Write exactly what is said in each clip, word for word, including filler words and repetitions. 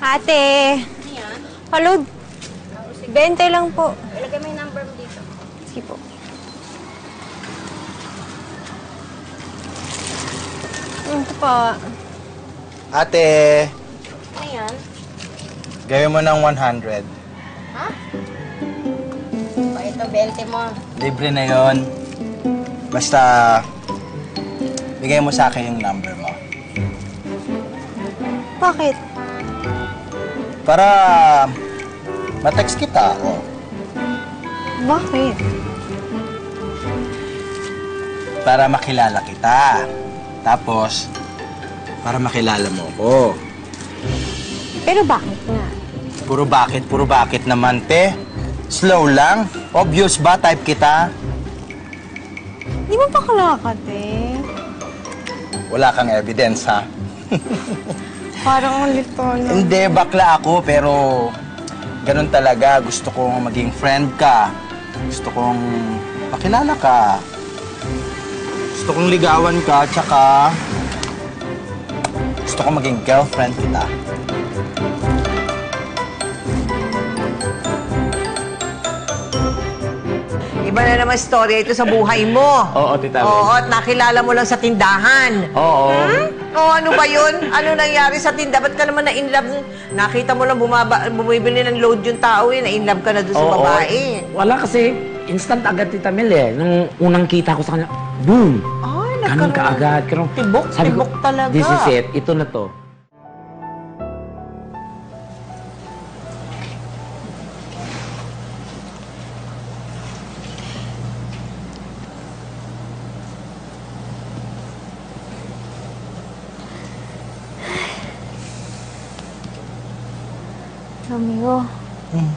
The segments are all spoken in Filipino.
Ate. Ayan. Hello. twenty lang po. Ilagay mo yung number mo dito. Sige po. Ito pa. Ate. Ayan. Gawin mo ng one hundred. Ha? O, ito, twenty mo. Libre na yon. Basta, bigay mo sa akin yung number mo. Bakit? Para ma-text kita, oh. Bakit? Para makilala kita. Tapos, para makilala mo ko. Pero bakit nga? Puro bakit, puro bakit naman, te. Slow lang. Obvious ba type kita? Di mo bakla ka, te? Wala kang evidence, ha? Parang ulit to, no? Hindi, bakla ako, pero ganun talaga. Gusto kong maging friend ka. Gusto kong pakilala ka. Gusto kong ligawan ka, tsaka gusto kong maging girlfriend kita. Iba na naman storya ito sa buhay mo. Oo, Tita Mel. Oo, at nakilala mo lang sa tindahan. Oo. Hmm? O ano ba yun? Ano nangyari sa tinda? Ba't ka naman na-inlove? Nakita mo lang bumaba, bumibili ng load yung tao yun. Na-inlove ka na doon sa Oo. babae. Wala kasi, instant agad, Tita Mel eh. Nung unang kita ko sa kanya, boom! Ay, Ganun nagkaroon. ka agad. Ganun. Tibok, Sabi ko, tibok talaga. This is it. Ito na to. Romeo. Hmm.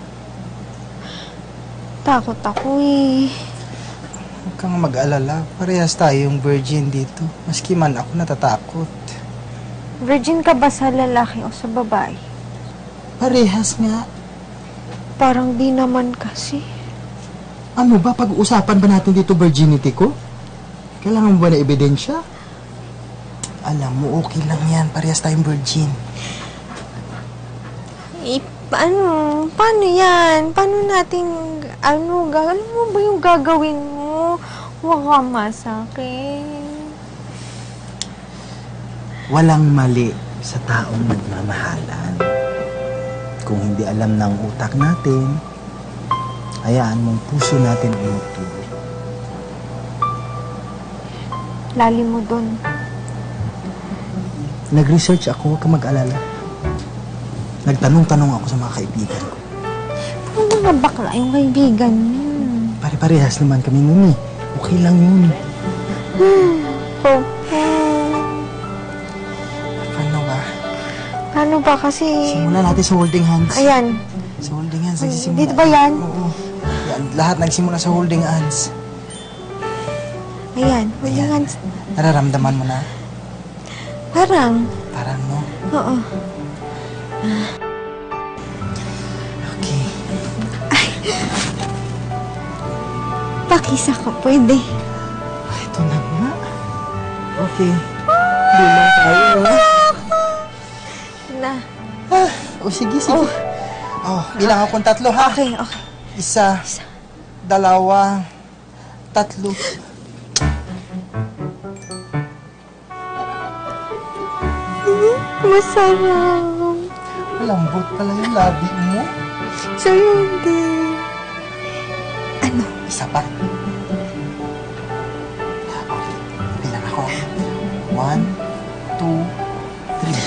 Takot ako eh. Huwag kang mag-alala. Parehas tayong virgin dito. Maski man ako natatakot. Virgin ka ba sa lalaki o sa babae? Parehas nga. Parang di naman kasi. Ano ba? Pag-uusapan ba natin dito virginity ko? Kailangan mo ba na ebidensya? Alam mo, okay lang yan. Parehas tayong virgin. Eh, paano? Paano yan? Paano natin, ano, ga- alam mo ba yung gagawin mo? Huwag ka masakin. Walang mali sa taong nagmamahalan. Kung hindi alam ng utak natin, hayaan mong puso natin umuturo. Lalim mo dun. Nag-research ako, huwag kang mag-alala. Nagtanong-tanong ako sa mga kaibigan ko. Ano mga bakla yung kaibigan mo? Pare-parehas naman kami nun eh. Okay lang yun. Oh, Paano ba? paano ba kasi? Simulan natin sa holding hands. Ayan. Sa holding hands, Ay, nagsisimula. dito ba yan? Oo. Yan, lahat nagsimula sa holding hands. Ayan. Ayan. Nararamdaman mo na? Parang. Parang no? Oo. Okay. Pakisa ka, pwede. Ito na nga. Okay. Bilang tayo. Na. Ah, o sige, sige. Oh, bilang akong tatlo, ha? Okay, okay. Isa, dalawa, tatlo. Masarap. Malambot pala yung labi mo. Sa'yo hindi. Ano? Isa pa. Okay, bilang ako. One, two, three.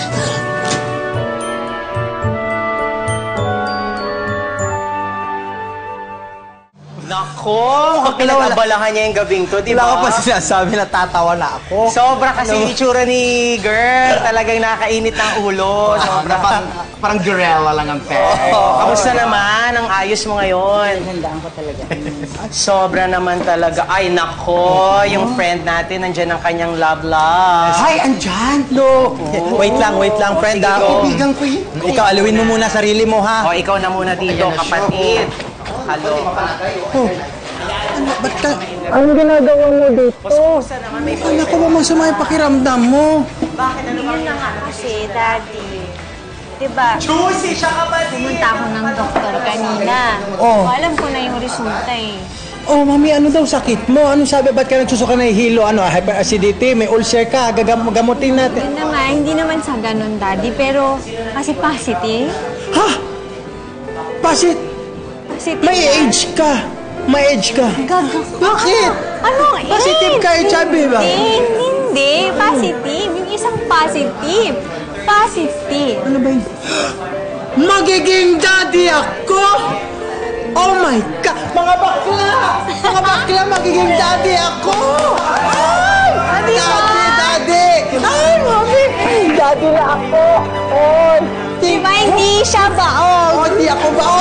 Nako, pinag-abalahan niya yung gabing to, di ba? Wala ka pa sinasabi na tatawa na ako. Sobra kasi yung itsura ni girl. Talagang nakainit ng ulo. Sobra. parang, parang Jurella lang ang pera. Oh, kamusta naman? Ang ayos mo ngayon. Handaan ko talaga. Sobra naman talaga. Ay, nako, yung friend natin, nandyan ang kanyang love-love. Ay, andyan! Lo! Wait lang, wait lang, friend. sige, ah. go. Kaibigan ko yun. Ikaw, alawin mo muna sarili mo, ha? O, ikaw na muna dito, kapatid. Hello. Ano, ba't ka? Anong ginagawa mo dito? Kumusta naman? May Ano ko ba masama yung pakiramdam mo? Bakit? Ano ba? Kasi, Daddy. diba? Juicy siya kapatid! Pumunta ako ng doktor kanina. Oh. So, alam ko na yung resulta eh. Oh, mami, ano daw sakit mo? Anong sabi? Ba't ka nagsusuka na hilo? Ano, hyperacidity? May ulcer ka? Gagam gamutin natin. Yun naman, hindi naman sa ganun, Daddy. Pero, kasi positive. Ha? Pasit? Positive May yan. age ka. May age ka. Gaga. Bakit? Anong age? Positive ka, H I V ba? Hindi, hindi. Positive. Yung isang positive. Positive. Ano ba yun? Magiging daddy ako! Oh my God! Mga bakla! Mga bakla, magiging daddy ako! Ay! Daddy ba? Daddy, daddy! Ay, mami! Daddy na ako! Oy! Diba hindi siya baog? Oh, hindi ako ba?